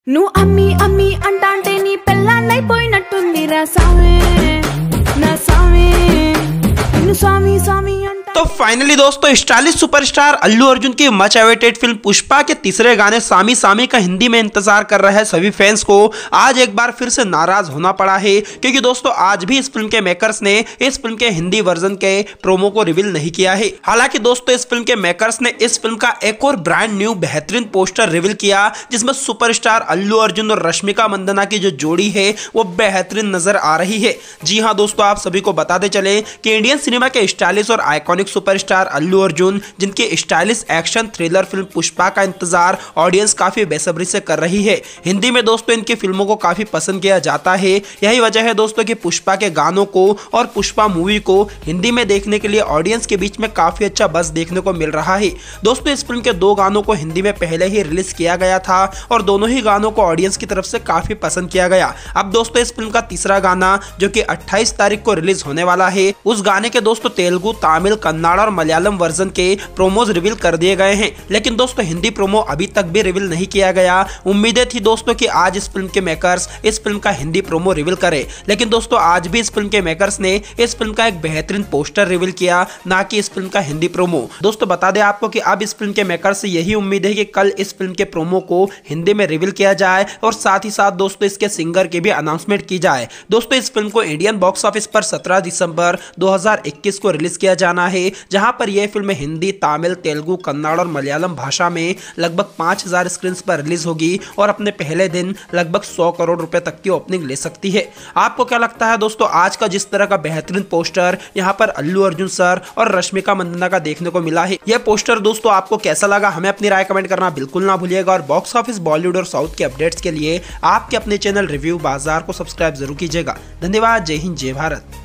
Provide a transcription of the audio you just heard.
నువ్వు అమ్మి అమ్మి అంటాంటే నీ పెళ్ళాన్నైపోయినట్టుందిరా సామే నా సామే నిన్ను స్వామి స్వామి అంట। तो फाइनली दोस्तों स्टाइलिश सुपरस्टार अल्लू अर्जुन की मच अवेटेड फिल्म पुष्पा के तीसरे गाने सामी सामी का हिंदी में इंतजार कर रहे सभी फैंस को आज एक बार फिर से नाराज होना पड़ा है, क्योंकि दोस्तों आज भी इस फिल्म के मेकर्स ने इस फिल्म के हिंदी वर्जन के प्रोमो को रिवील नहीं किया है। हालांकि दोस्तों इस फिल्म के मेकर्स ने इस फिल्म का एक और ब्रांड न्यू बेहतरीन पोस्टर रिवील किया, जिसमें सुपरस्टार अल्लू अर्जुन और रश्मिका मंदाना की जो जोड़ी है वो बेहतरीन नजर आ रही है। जी हाँ दोस्तों, आप सभी को बताते चले कि इंडियन सिनेमा के स्टाइलिश और आइकॉनिक सुपरस्टार अल्लू अर्जुन, जिनकी stylish action thriller film Pushpa का इंतजार ऑडियंस काफी बेसब्री से कर रही है। हिंदी में दोस्तों इनकी फिल्मों को काफी पसंद किया जाता है। यही वजह है दोस्तों कि पुष्पा के गानों को और पुष्पा मूवी को हिंदी में देखने के लिए ऑडियंस के बीच में काफी अच्छा बज़ देखने को मिल रहा है। दोस्तों इस फिल्म के 2 गानों को हिंदी में पहले ही रिलीज किया गया था और दोनों ही गानों को ऑडियंस की तरफ से काफी पसंद किया गया। अब दोस्तों इस फिल्म का तीसरा गाना जो कि 28 तारीख को रिलीज होने वाला है, उस गाने के दोस्तों तेलुगु, तमिल, कन्नड़ और मलयालम वर्जन के प्रोमोज रिवील कर दिए गए हैं, लेकिन दोस्तों हिंदी प्रोमो अभी तक भी रिवील नहीं किया गया। उम्मीदें थी दोस्तों कि आज इस फिल्म के मेकर्स इस फिल्म का हिंदी प्रोमो रिवील करें, लेकिन दोस्तों आज भी इस फिल्म के मेकर्स ने इस फिल्म का एक बेहतरीन पोस्टर रिवील किया, ना कि इस फिल्म का हिंदी प्रोमो। दोस्तों बता दें आपको कि अब इस फिल्म के मेकर्स से यही उम्मीद है कि कल इस फिल्म के प्रोमो को हिंदी में रिवील किया जाए और साथ ही साथ दोस्तों इसके सिंगर की भी अनाउंसमेंट की जाए। दोस्तों इस फिल्म को इंडियन बॉक्स ऑफिस पर 17 दिसंबर 2021 को रिलीज किया जाना है, जहां पर यह फिल्म हिंदी, तमिल, तेलुगु, कन्नड़ और मलयालम भाषा में लगभग 5000 स्क्रीन पर रिलीज होगी और अपने पहले दिन लगभग 100 करोड़ रुपए तक की ओपनिंग ले सकती है। आपको क्या लगता है दोस्तों, आज का जिस तरह का बेहतरीन पोस्टर यहां पर अल्लू अर्जुन सर और रश्मिका मंदाना का देखने को मिला है, यह पोस्टर दोस्तों आपको कैसा लगा, हमें अपनी राय कमेंट करना बिल्कुल ना भूलिएगा। और बॉक्स ऑफिस, बॉलीवुड और साउथ के अपडेट्स के लिए आपके अपने चैनल रिव्यू बाजार को सब्सक्राइब जरूर कीजिएगा। धन्यवाद। जय हिंद, जय भारत।